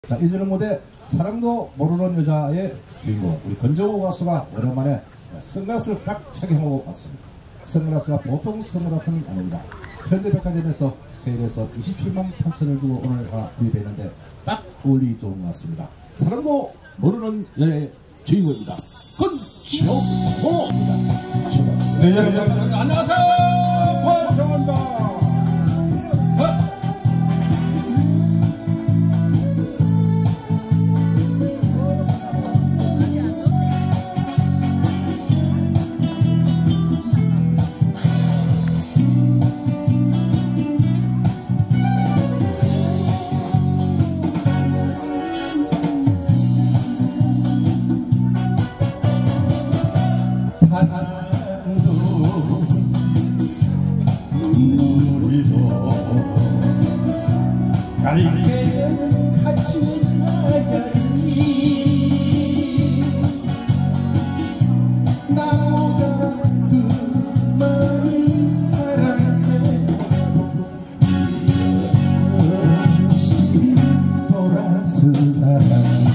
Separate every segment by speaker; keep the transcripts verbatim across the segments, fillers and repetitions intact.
Speaker 1: 자, 이제는 무대 사랑도 모르는 여자의 주인공 우리 건정호 가수가 오랜만에 선글라스를 딱 착용하고 왔습니다. 선글라스가 보통 선글라스는 아닙니다. 현대백화점에서 세일해서 이십칠만 팔천을 주고 오늘 하나 구입했는데 딱 어울리기 좋은 것 같습니다. 사랑도 모르는 여자의 주인공입니다. 건정호입니다.
Speaker 2: 네, 여러분 안녕하세요. 권정호입니다. 사랑도 눈물도 갈게 같이 가야지 나보다 그 많은 사랑에 없이 돌아선 사랑이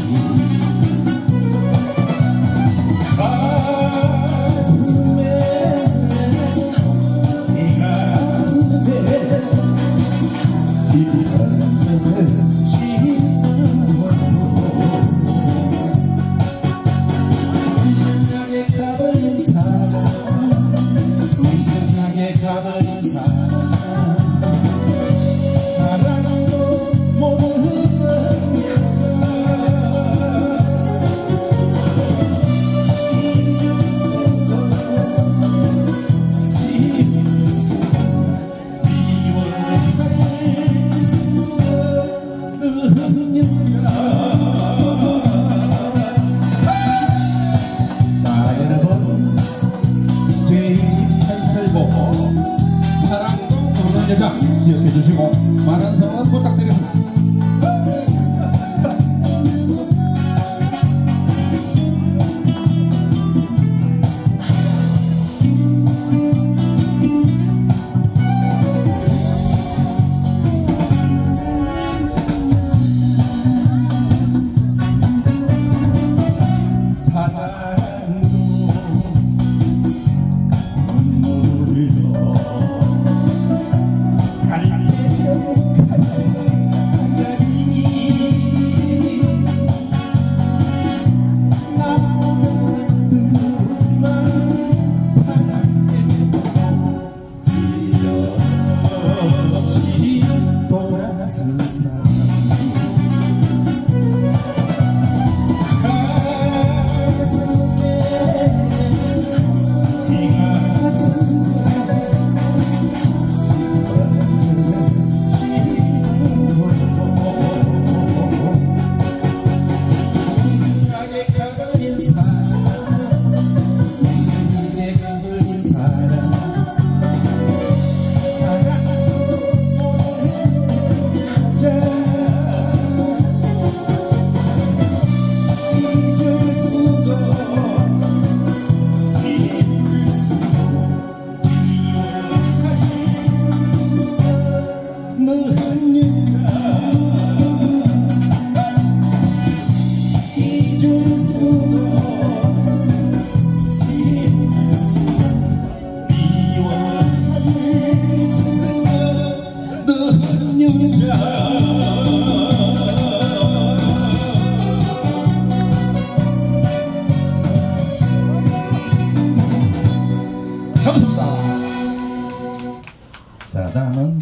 Speaker 2: 여자 기억해 주시고 많은 성원 부탁드리겠습니다. 감사합니다. 자, 다음은